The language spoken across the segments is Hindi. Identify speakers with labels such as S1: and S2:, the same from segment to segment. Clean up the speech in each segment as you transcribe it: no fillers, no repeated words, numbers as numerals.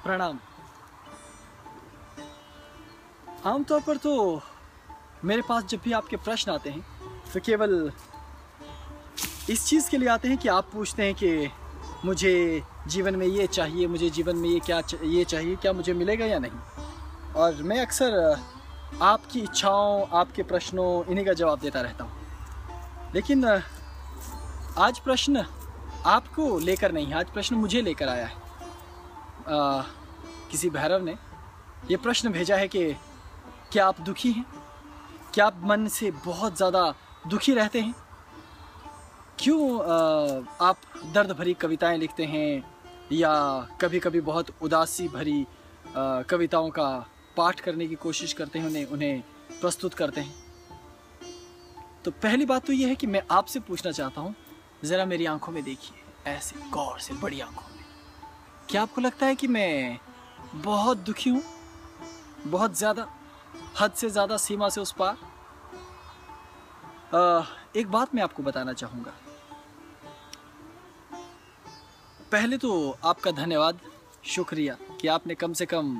S1: प्रणाम। आमतौर पर तो मेरे पास जब भी आपके प्रश्न आते हैं तो केवल इस चीज़ के लिए आते हैं कि आप पूछते हैं कि मुझे जीवन में ये चाहिए, मुझे जीवन में ये चाहिए, क्या मुझे मिलेगा या नहीं। और मैं अक्सर आपकी इच्छाओं, आपके प्रश्नों, इन्हीं का जवाब देता रहता हूँ। लेकिन आज प्रश्न आपको लेकर नहीं, आज प्रश्न मुझे लेकर आया है। किसी भैरव ने ये प्रश्न भेजा है कि क्या आप दुखी हैं? क्या आप मन से बहुत ज़्यादा दुखी रहते हैं? क्यों आप दर्द भरी कविताएं लिखते हैं या कभी कभी बहुत उदासी भरी कविताओं का पाठ करने की कोशिश करते हैं, उन्हें प्रस्तुत करते हैं? तो पहली बात तो ये है कि मैं आपसे पूछना चाहता हूँ, ज़रा मेरी आंखों में देखिए, ऐसे गौर से, बड़ी आंखों में। क्या आपको लगता है कि मैं बहुत दुखी हूँ? बहुत ज़्यादा, हद से ज़्यादा, सीमा से उस पार? एक बात मैं आपको बताना चाहूँगा। पहले तो आपका धन्यवाद, शुक्रिया कि आपने कम से कम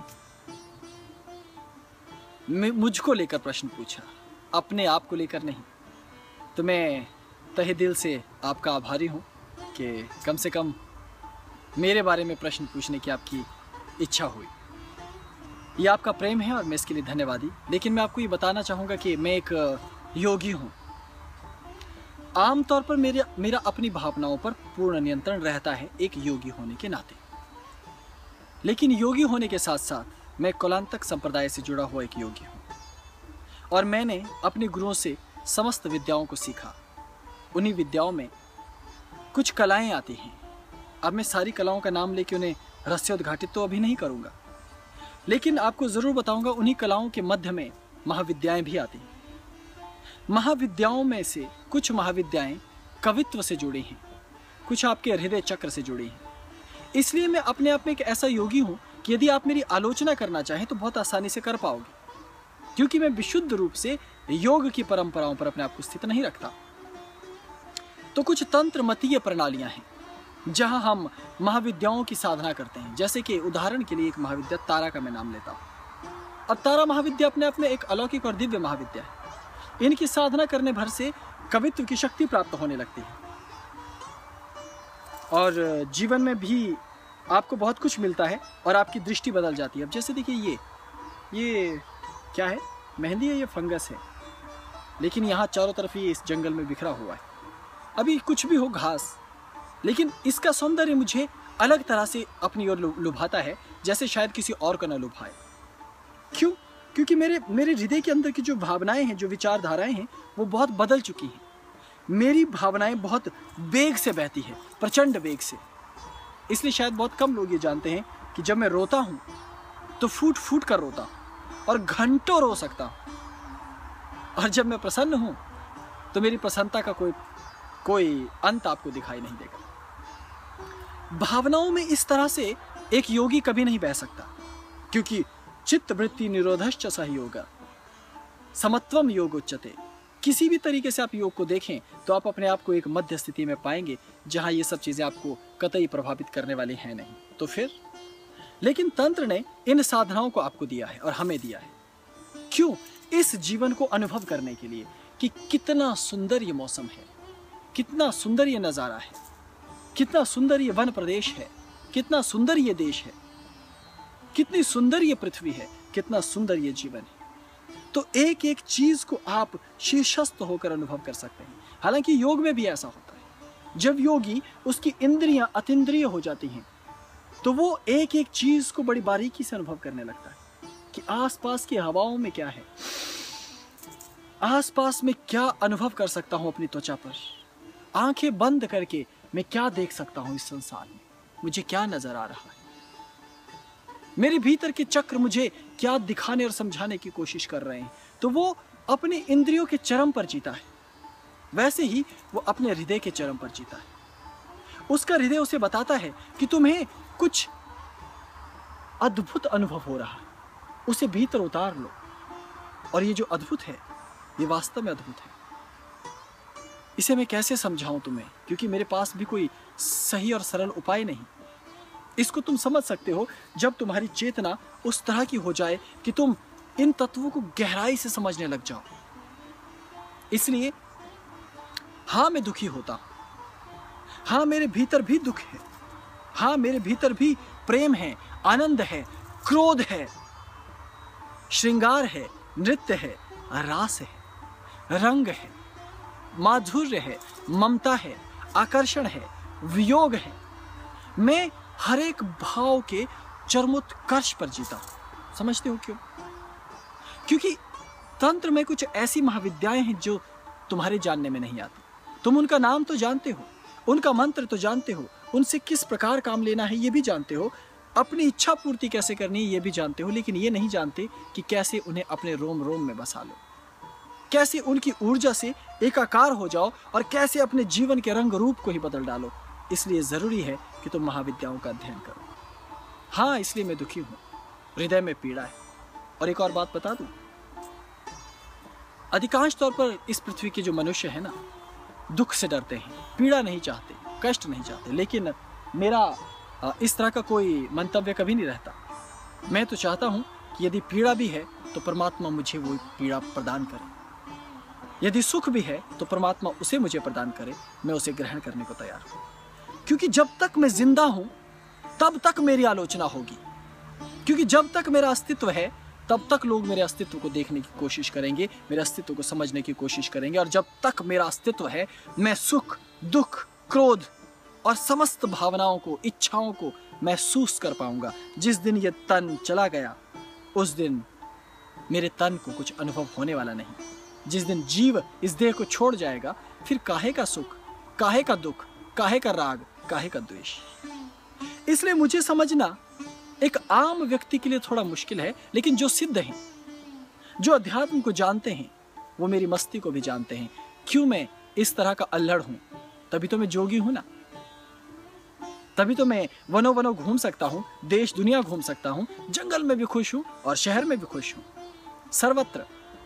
S1: मुझको लेकर प्रश्न पूछा, अपने आप को लेकर नहीं। तो मैं तहे दिल से आपका आभारी हूँ कि कम से कम मेरे बारे में प्रश्न पूछने की आपकी इच्छा हुई। ये आपका प्रेम है और मैं इसके लिए धन्यवादी। लेकिन मैं आपको ये बताना चाहूँगा कि मैं एक योगी हूँ। आमतौर पर मेरा अपनी भावनाओं पर पूर्ण नियंत्रण रहता है एक योगी होने के नाते। लेकिन योगी होने के साथ साथ मैं कौलांतक संप्रदाय से जुड़ा हुआ एक योगी हूँ और मैंने अपने गुरुओं से समस्त विद्याओं को सीखा। उन्हीं विद्याओं में कुछ कलाएं आती हैं। अब मैं सारी कलाओं का नाम लेके उन्हें रहस्योद्घाटित तो अभी नहीं करूँगा, लेकिन आपको ज़रूर बताऊँगा उन्हीं कलाओं के मध्य में महाविद्याएं भी आती हैं। महाविद्याओं में से कुछ महाविद्याएं कवित्व से जुड़ी हैं, कुछ आपके हृदय चक्र से जुड़ी हैं। इसलिए मैं अपने आप में एक ऐसा योगी हूँ कि यदि आप मेरी आलोचना करना चाहें तो बहुत आसानी से कर पाओगे, क्योंकि मैं विशुद्ध रूप से योग की परंपराओं पर अपने आप को स्थित नहीं रखता। तो कुछ तंत्र मतीय प्रणालियां हैं जहां हम महाविद्याओं की साधना करते हैं। जैसे कि उदाहरण के लिए एक महाविद्या तारा का मैं नाम लेता हूँ। अब तारा महाविद्या अपने आप में एक अलौकिक और दिव्य महाविद्या है। इनकी साधना करने भर से कवित्व की शक्ति प्राप्त होने लगती है और जीवन में भी आपको बहुत कुछ मिलता है और आपकी दृष्टि बदल जाती है। अब जैसे देखिए ये क्या है? मेहंदी है? ये फंगस है, लेकिन यहाँ चारों तरफ ये इस जंगल में बिखरा हुआ है। अभी कुछ भी हो, घास, लेकिन इसका सौंदर्य मुझे अलग तरह से अपनी ओर लुभाता है, जैसे शायद किसी और को न लुभाए। क्यों? क्योंकि मेरे हृदय के अंदर की जो भावनाएं हैं, जो विचारधाराएं हैं, वो बहुत बदल चुकी हैं। मेरी भावनाएं बहुत वेग से बहती है, प्रचंड वेग से। इसलिए शायद बहुत कम लोग ये जानते हैं कि जब मैं रोता हूँ तो फूट फूट कर रोता हूँ और घंटों रो सकता हूँ, और जब मैं प्रसन्न हूँ तो मेरी प्रसन्नता का कोई अंत आपको दिखाई नहीं देगा। भावनाओं में इस तरह से एक योगी कभी नहीं बह सकता, क्योंकि चित्त वृत्ति निरोधश्च सहयोग समत्वम योग उच्यते। किसी भी तरीके से आप योग को देखें तो आप अपने आप को एक मध्य स्थिति में पाएंगे जहां ये सब चीजें आपको कतई प्रभावित करने वाली हैं नहीं। तो फिर लेकिन तंत्र ने इन साधनाओं को आपको दिया है और हमें दिया है। क्यों? इस जीवन को अनुभव करने के लिए कि कितना सुंदर ये मौसम है, कितना सुंदर ये नज़ारा है, कितना सुंदर ये वन प्रदेश है, कितना सुंदर ये देश है, कितनी सुंदर ये पृथ्वी है, कितना सुंदर ये जीवन है। तो एक एक चीज को आप शीर्षस्थ होकर अनुभव कर सकते हैं। हालांकि योग में भी ऐसा होता है। जब योगी उसकी इंद्रियां अतीन्द्रिय हो जाती हैं तो वो एक एक चीज को बड़ी बारीकी से अनुभव करने लगता है कि आसपास की हवाओं में क्या है, आसपास में क्या अनुभव कर सकता हूं अपनी त्वचा पर, आंखें बंद करके मैं क्या देख सकता हूं इस संसार में, मुझे क्या नजर आ रहा है, मेरे भीतर के चक्र मुझे क्या दिखाने और समझाने की कोशिश कर रहे हैं। तो वो अपने इंद्रियों के चरम पर जीता है, वैसे ही वो अपने हृदय के चरम पर जीता है। उसका हृदय उसे बताता है कि तुम्हें कुछ अद्भुत अनुभव हो रहा है, उसे भीतर उतार लो। और ये जो अद्भुत है, ये वास्तव में अद्भुत है। इसे मैं कैसे समझाऊं तुम्हें, क्योंकि मेरे पास भी कोई सही और सरल उपाय नहीं। इसको तुम समझ सकते हो जब तुम्हारी चेतना उस तरह की हो जाए कि तुम इन तत्वों को गहराई से समझने लग जाओ। इसलिए हाँ, मैं दुखी होता हूं, हाँ मेरे भीतर भी दुख है, हाँ मेरे भीतर भी प्रेम है, आनंद है, क्रोध है, श्रृंगार है, नृत्य है, रास है, रंग है, माधुर्य है, ममता है, आकर्षण है, वियोग है। मैं हर एक भाव के चरमोत्कर्ष पर जीता हूं। समझते हो क्यों? क्योंकि तंत्र में कुछ ऐसी महाविद्याएं हैं जो तुम्हारे जानने में नहीं आती। तुम उनका नाम तो जानते हो, उनका मंत्र तो जानते हो, उनसे किस प्रकार काम लेना है ये भी जानते हो, अपनी इच्छा पूर्ति कैसे करनी है ये भी जानते हो, लेकिन ये नहीं जानते कि कैसे उन्हें अपने रोम रोम में बसा लो, कैसे उनकी ऊर्जा से एकाकार हो जाओ और कैसे अपने जीवन के रंग रूप को ही बदल डालो। इसलिए जरूरी है कि तुम महाविद्याओं का अध्ययन करो। हाँ, इसलिए मैं दुखी हूं, हृदय में पीड़ा है। और एक और बात बता दूं, अधिकांश तौर पर इस पृथ्वी के जो मनुष्य है ना, दुख से डरते हैं, पीड़ा नहीं चाहते, कष्ट नहीं चाहते। लेकिन मेरा इस तरह का कोई मंतव्य कभी नहीं रहता। मैं तो चाहता हूं कि यदि पीड़ा भी है तो परमात्मा मुझे वो पीड़ा प्रदान करे, यदि सुख भी है तो परमात्मा उसे मुझे प्रदान करे, मैं उसे ग्रहण करने को तैयार हूं। क्योंकि जब तक मैं जिंदा हूं तब तक मेरी आलोचना होगी, क्योंकि जब तक मेरा अस्तित्व है तब तक लोग मेरे अस्तित्व को देखने की कोशिश करेंगे, मेरे अस्तित्व को समझने की कोशिश करेंगे। और जब तक मेरा अस्तित्व है मैं सुख, दुख, क्रोध और समस्त भावनाओं को, इच्छाओं को महसूस कर पाऊंगा। जिस दिन ये तन चला गया उस दिन मेरे तन को कुछ अनुभव होने वाला नहीं। जिस दिन जीव इस देह को छोड़ जाएगा फिर काहे का सुख, काहे का दुख, काहे का राग, काहे का द्वेष। इसलिए मुझे समझना एक आम व्यक्ति के लिए थोड़ा मुश्किल है, लेकिन जो सिद्ध हैं, जो अध्यात्म को जानते हैं, वो मेरी मस्ती को भी जानते हैं। क्यों मैं इस तरह का अल्लड़ हूं? तभी तो मैं जोगी हूं ना, तभी तो मैं वनों वनों घूम सकता हूं, देश दुनिया घूम सकता हूं, जंगल में भी खुश हूं और शहर में भी खुश हूं। सर्वत्र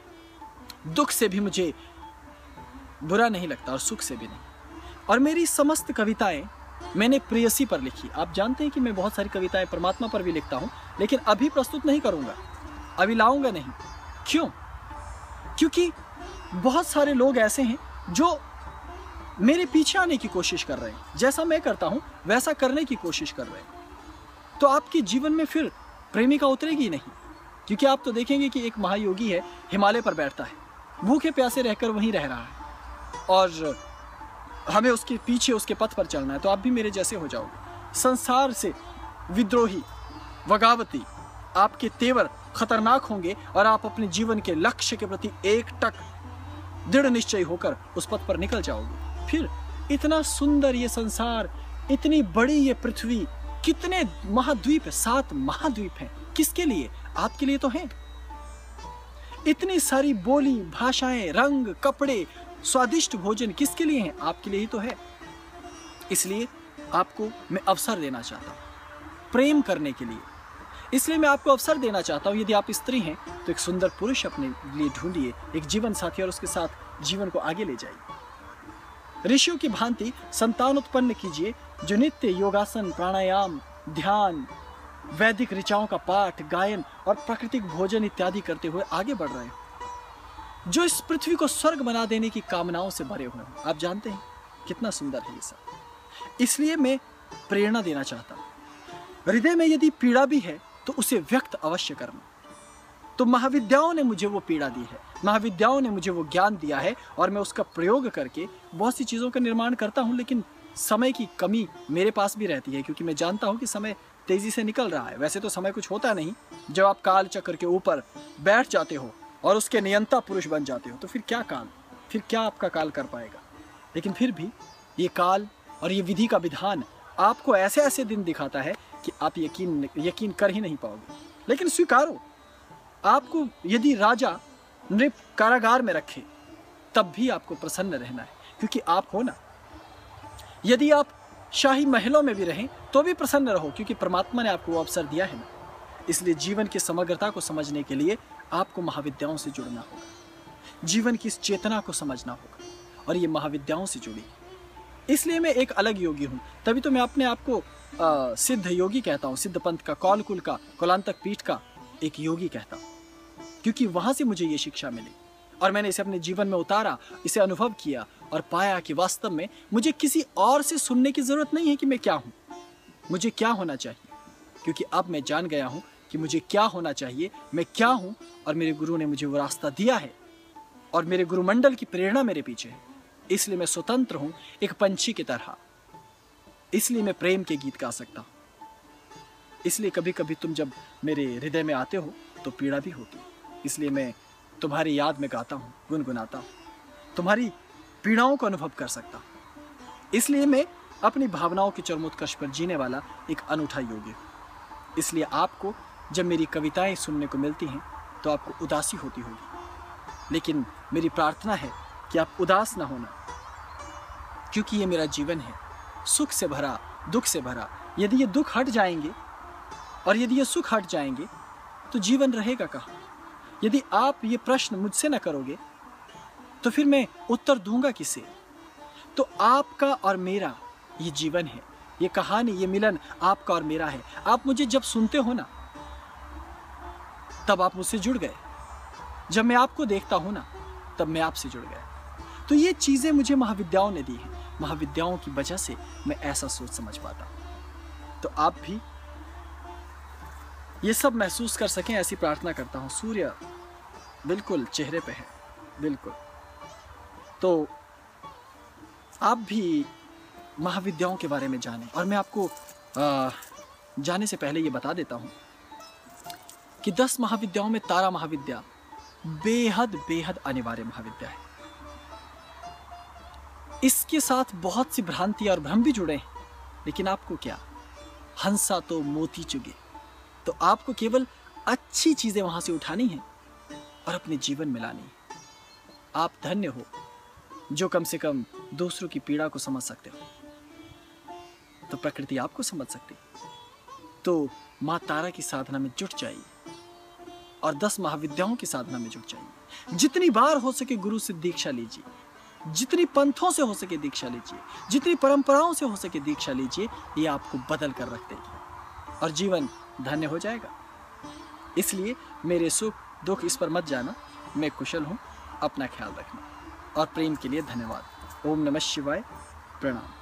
S1: दुख से भी मुझे बुरा नहीं लगता और सुख से भी नहीं। और मेरी समस्त कविताएं मैंने प्रेयसी पर लिखी। आप जानते हैं कि मैं बहुत सारी कविताएं परमात्मा पर भी लिखता हूं, लेकिन अभी प्रस्तुत नहीं करूंगा, अभी लाऊंगा नहीं। क्यों? क्योंकि बहुत सारे लोग ऐसे हैं जो मेरे पीछे आने की कोशिश कर रहे हैं, जैसा मैं करता हूं वैसा करने की कोशिश कर रहे हैं। तो आपके जीवन में फिर प्रेमिका उतरेगी नहीं, क्योंकि आप तो देखेंगे कि एक महायोगी है, हिमालय पर बैठता है, भूखे प्यासे रहकर वहीं रह रहा है और हमें उसके पीछे, उसके पथ पर चलना है। तो आप भी मेरे जैसे हो जाओगे। संसार से विद्रोही, बगावती आपके तेवर खतरनाक होंगे और आप अपने जीवन के लक्ष्य के प्रति एकटक दृढ़ निश्चय होकर उस पथ पर निकल जाओगे। फिर इतना सुंदर ये संसार, इतनी बड़ी ये पृथ्वी, कितने महाद्वीप है, 7 महाद्वीप हैं। किसके लिए? आपके लिए तो हैं। इतनी सारी बोली, भाषाएं, रंग, कपड़े, स्वादिष्ट भोजन किसके लिए हैं? आपके लिए ही तो है। इसलिए आपको मैं अवसर देना चाहता हूं प्रेम करने के लिए। इसलिए मैं आपको अवसर देना चाहता हूं, यदि आप स्त्री हैं तो एक सुंदर पुरुष अपने लिए ढूंढिए, एक जीवन साथी, और उसके साथ जीवन को आगे ले जाइए। ऋषियों की भांति संतान उत्पन्न कीजिए, जो नित्य योगासन, प्राणायाम, ध्यान, वैदिक ऋचाओं का पाठ, गायन और प्राकृतिक भोजन इत्यादि करते हुए आगे बढ़ रहे हैं, जो इस पृथ्वी को स्वर्ग बना देने की कामनाओं से भरे हुए हैं। आप जानते हैं कितना सुंदर है ये सब। इसलिए मैं प्रेरणा देना चाहता हूं। हृदय में यदि पीड़ा भी है तो उसे व्यक्त अवश्य करना। तो महाविद्याओं ने मुझे वो पीड़ा दी है, महाविद्याओं ने मुझे वो ज्ञान दिया है और मैं उसका प्रयोग करके बहुत सी चीज़ों का निर्माण करता हूँ। लेकिन समय की कमी मेरे पास भी रहती है, क्योंकि मैं जानता हूँ कि समय तेजी से निकल रहा है। वैसे तो समय कुछ होता नहीं, जब आप काल चक्र के ऊपर बैठ जाते हो और उसके नियंता पुरुष बन जाते हो तो फिर क्या काल, फिर क्या आपका काल कर पाएगा। लेकिन फिर भी ये काल और ये विधि का विधान आपको ऐसे ऐसे दिन दिखाता है कि आप यकीन कर ही नहीं पाओगे। लेकिन स्वीकारो, आपको यदि राजा नृप कारागार में रखे तब भी आपको प्रसन्न रहना है, क्योंकि आप हो ना। यदि आप शाही महलों में भी रहें तो भी प्रसन्न रहो, क्योंकि परमात्मा ने आपको वो अवसर दिया है ना। इसलिए जीवन की समग्रता को समझने के लिए आपको महाविद्याओं से जुड़ना होगा, जीवन की इस चेतना को समझना होगा, और ये महाविद्याओं से जुड़ी। इसलिए मैं एक अलग योगी हूँ, तभी तो मैं अपने आप को सिद्ध योगी कहता हूँ, सिद्ध पंथ का, कौलकुल का, कौलांतक पीठ का एक योगी कहता हूँ, क्योंकि वहां से मुझे ये शिक्षा मिली और मैंने इसे अपने जीवन में उतारा, इसे अनुभव किया और पाया कि वास्तव में मुझे किसी और से सुनने की जरूरत नहीं है कि मैं क्या हूं, मुझे क्या होना चाहिए, क्योंकि अब मैं जान गया हूं कि मुझे क्या होना चाहिए, मैं क्या हूं, और मेरे गुरु ने मुझे वो रास्ता दिया है और मेरे गुरुमंडल की प्रेरणा मेरे पीछे है। इसलिए मैं स्वतंत्र हूं, एक पंछी की तरह। इसलिए मैं प्रेम के गीत गा सकता हूं। इसलिए कभी कभी तुम जब मेरे हृदय में आते हो तो पीड़ा भी होती है। इसलिए मैं तुम्हारी याद में गाता हूँ, गुनगुनाता हूँ, तुम्हारी पीड़ाओं को अनुभव कर सकता हूँ। इसलिए मैं अपनी भावनाओं के चरमोत्कर्ष पर जीने वाला एक अनूठा योगी हूँ। इसलिए आपको जब मेरी कविताएं सुनने को मिलती हैं तो आपको उदासी होती होगी, लेकिन मेरी प्रार्थना है कि आप उदास ना होना, क्योंकि ये मेरा जीवन है, सुख से भरा, दुख से भरा। यदि ये दुख हट जाएंगे और यदि ये सुख हट जाएंगे तो जीवन रहेगा कहाँ? यदि आप ये प्रश्न मुझसे न करोगे तो फिर मैं उत्तर दूंगा किसे? तो आपका और मेरा ये जीवन है, ये कहानी, ये मिलन आपका और मेरा है। आप मुझे जब सुनते हो ना, तब आप मुझसे जुड़ गए। जब मैं आपको देखता हूं ना, तब मैं आपसे जुड़ गया। तो ये चीजें मुझे महाविद्याओं ने दी हैं। महाविद्याओं की वजह से मैं ऐसा सोच समझ पाता हूं। तो आप भी ये सब महसूस कर सकें, ऐसी प्रार्थना करता हूं। सूर्य बिल्कुल चेहरे पे है, बिल्कुल। तो आप भी महाविद्याओं के बारे में जानें। और मैं आपको जाने से पहले ये बता देता हूं कि 10 महाविद्याओं में तारा महाविद्या बेहद बेहद अनिवार्य महाविद्या है। इसके साथ बहुत सी भ्रांति और भ्रम भी जुड़े हैं, लेकिन आपको क्या, हंसा तो मोती चुगे। तो आपको केवल अच्छी चीजें वहां से उठानी है और अपने जीवन में लानी है। आप धन्य हो जो कम से कम दूसरों की पीड़ा को समझ सकते हो। तो प्रकृति आपको समझ सकती, तो माँ तारा की साधना में जुट जाइए और 10 महाविद्याओं की साधना में जुट जाइए। जितनी बार हो सके गुरु से दीक्षा लीजिए, जितनी पंथों से हो सके दीक्षा लीजिए, जितनी परंपराओं से हो सके दीक्षा लीजिए। ये आपको बदल कर रख देगी और जीवन धन्य हो जाएगा। इसलिए मेरे सुख दुख इस पर मत जाना, मैं कुशल हूँ। अपना ख्याल रखना और प्रेम के लिए धन्यवाद। ओम नमः शिवाय। प्रणाम।